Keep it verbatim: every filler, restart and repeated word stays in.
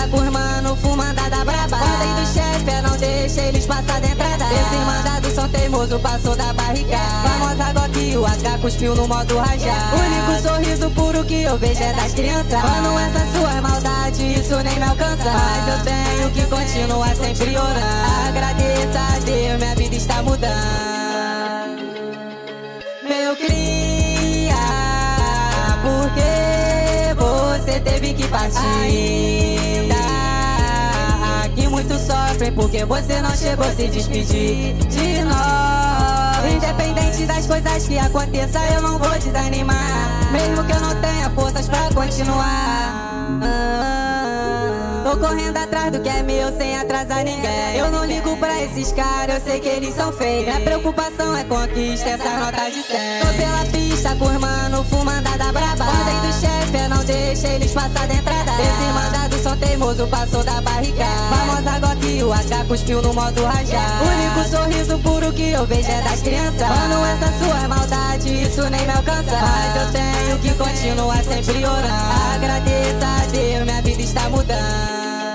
pista com os mano, fumandada braba. Ordem do chefe é não deixa eles passar da entrada. Esses mandados são teimoso, passou da barricada. Famosa Glock, o A K cuspiu no modo rajar. O único sorriso puro que eu vejo é das crianças. Mano, essas suas maldades, isso nem me alcança. Mas eu tenho que continuar sempre orando. Agradeça a Deus, minha vida está mudando. Meu cria, porque você teve que partir? Ainda que muitos sofrem porque você não chegou a se despedir de nós. Independente das coisas que aconteçam, eu não vou desanimar, mesmo que eu não tenha forças pra continuar. ah, Tô correndo atrás do que é meu sem atrasar ninguém. Eu não ligo pra esses caras, eu sei que eles são feios. Minha preocupação é conquista, essa nota de cem. Tô pela pista com os mano, fumandada braba. Ordem do chefe é não deixa eles passar da entrada. Esse mandado são teimoso, passou da barricada. Famosa Glock, o A K cuspiu no modo rajar. O único sorriso puro que eu vejo é das crianças. Mano, essas suas maldades, isso nem me alcança. Mas eu tenho que continuar sempre orando. Agradeça a Deus, minha vida está mudando.